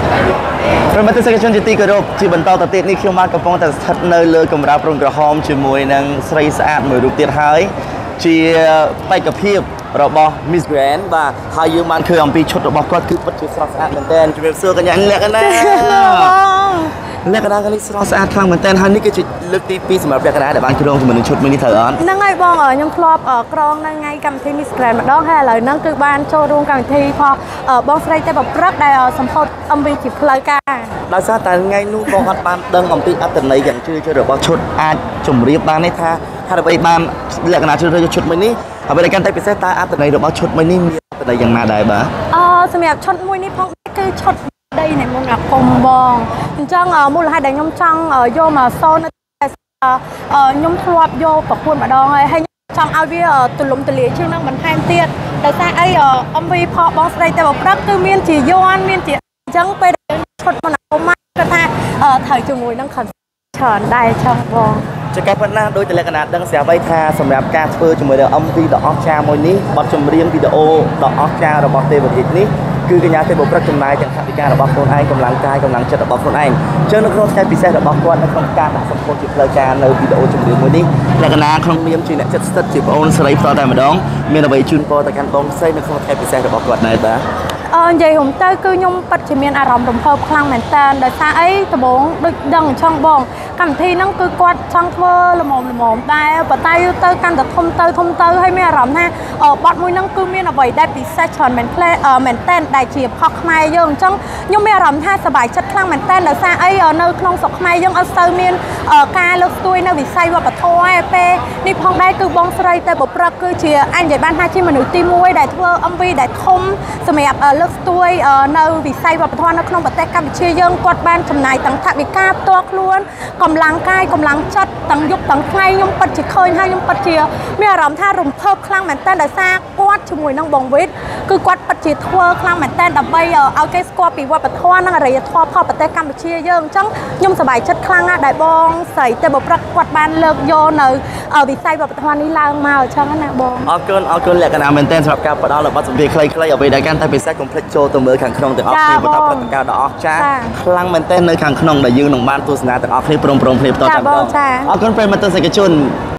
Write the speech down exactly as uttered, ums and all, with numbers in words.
ព្រមទាំងសេចក្ដីជនជាទីគោរពជាបន្តទៅទៀតនេះខ្ញុំបានកំពុងតែស្ថិតនៅលើកម្រាលព្រំក្រហមជាមួយនឹងស្រីស្អាតមួយរូបទៀតហើយជាបេក្ខភាពរបស់ Miss Grand បាទហើយយើងបានឃើញអំពីឈុតរបស់គាត់គឺពិតជាស្រស់ស្អាតមែនទែនជំរាបសួរកញ្ញាលក្ខណៈលក្ខណៈនេះស្រស់ស្អាតខ្លាំងមែនទែនហើយនេះគឺជាលើកទីពីរសម្រាប់លក្ខណៈដែលបានគ្រងជាមួយនឹងឈុតមួយនេះត្រូវអត់ហ្នឹងហើយបងខ្ញុំធ្លាប់ក្រងនៅថ្ងៃកម្មវិធី Miss Grand ម្ដងហើយឥឡូវហ្នឹងគឺបានចូលរួមកម្មវិធីផងបងស្រីតែប្រព្រឹត្តដែលសម្ពោធអំពីជាផ្លូវការដោយសារតែថ្ងៃនោះបងអត់បានដឹងអំពីអត្ថន័យយ៉ាងជ្រាលជ្រៅរបស់ឈុតអាចជម្រាបបានទេថាហេតុអ្វីបានលក្ខណៈជ្រើសរើសឈុតមួយនេះហើយបើកាន់តែពិសេសតើអត្ថន័យរបស់ឈុតមួយនេះមានអត្ថន័យយ៉ាងណាដែរបាទអឺសម្រាប់ឈុតមួយនេះផងគឺឈុតដីនៃមុនអាគមបងអញ្ចឹងមូលហេតុដែលខ្ញុំចង់យកមកសូនខ្ញុំធ្លាប់យកប្រគួតម្ដងហើយហើយចង់ឲ្យវាទូលំទូលាយជាងនឹងបន្ថែមទៀតដោយសារអីអំពីផលបងស្រីតែប្រព្រឹត្តគឺមានជាយន់មានជាអញ្ចឹងពេលដែលឈុតមុនអាគមគាត់ថាត្រូវជាមួយនឹងខនច្រើនដែរចង់បងជាការប៉ុណ្ណាដោយតែលក្ខណៈដឹងស្រាប់ហើយថាសម្រាប់ការធ្វើជាមួយនឹង M V ដ៏អស្ចារ្យមួយនេះបទចម្រៀងវីដេអូដ៏អស្ចារ្យរបស់ទេវរាជនេះគឺកញ្ញាទេវព្រឹកចំណាយទាំងថវិការបស់ខ្លួនឯងកម្លាំងកាយកម្លាំងចិត្តរបស់ខ្លួនឯងអញ្ចឹងនៅក្នុងថ្ងៃពិសេសរបស់គាត់នៅក្នុងការដាក់សម្ពោធជាផ្លូវការនៅវីដេអូចម្រៀងមួយនេះលក្ខណៈក្នុងនាមជាអ្នកចិត្តស្ថិតជាប្អូនស្រីផ្ទាល់តែម្ដងមានអ្វីជូនពរទៅកាន់បងស្រីនៅក្នុងថ្ងៃពិសេសរបស់គាត់ដែរបាទអឺនិយាយរួមទៅគឺខ្ញុំពិតជាមានអារម្មណ៍រំភើបខ្លាំងមែនតើដោយសារអីដំបូងដូចដឹងអញ្ចឹងបងកម្មវិធីហ្នឹងគឺគាត់ចង់ធ្វើល្មមល្មមតែប៉ុន្តែយូរទៅកាន់តែធំទៅធំទៅហើយមានអារម្មណ៍ថាបទមួយហ្នឹងគឺមានអ្វីដែលពិសេសច្រើនមែនផ្លែមែនតើដែលជាផុសខ្មែរយើងអញ្ចឹងខ្ញុំមានអារម្មណ៍ថាសប្បាយចិត្តខ្លាំងមែនតើដោយសារអីនៅក្នុងស្រុកខ្មែរយើងអត់សូវមានការលើកស្ទួយនៅវិស័យវប្បធម៌ឯពេលនេះផងដែរគឺបងស្រីតែប្រព្រឹត្តគឺជាអញនិយាយបានថាជាមនុស្សទីមួយដែលធ្វើ M V ដែលធំសម្រាប់លើកស្ទួយនៅវិស័យវប្បធម៌នៅក្នុងប្រទេសកម្ពុជាយើងគាត់បានចំណាយទាំងថវិកាផ្ទាល់ខ្លួនកម្លាំងកាយកម្លាំងចិត្តទាំងយប់ទាំងថ្ងៃខ្ញុំពិតជាឃើញហើយខ្ញុំពិតជាមានអារម្មណ៍ថារំភើបខ្លាំងមែនតើដោយសារគាត់ជាមួយនឹងបងវិទ្យគឺគាត់ពិតជាធ្វើខ្លាំងមែនតើដើម្បីឲ្យគេស្គាល់ពីវប្បធម៌និងអរិយធម៌ផលប្រទេសកម្ពុជាយើងអញ្ចឹងខ្ញុំសប្បាយចិត្តខ្លាំងណាស់ដែលបងស្រីតែប្រព្រឹត្តគាត់បានលើកយកនៅវិស័យវប្បធម៌នេះឡើងមកអញ្ចឹងណាបងអរគុណអរគុណលក្ខណៈមែនតើសម្រាប់ការផ្ដល់បទសម្ភាសន៍ខ្លីៗអ្វីដែលកាន់តែពិសេសកុំភ្លេចចូលទៅមើលខាងក្នុងទាំងអស់គ្នាបន្តព្រឹត្តិការណ៍ដ៏អស្ចារ្យខ្លាំងមែនតើនៅខាងក្នុងដែលយើងនឹងបានទស្សនាទាំងអស់គ្នាព្រមព្រំគ្នាបន្តតែម្ដងអរគុណប្រិយមិត្តទស្សនិកជន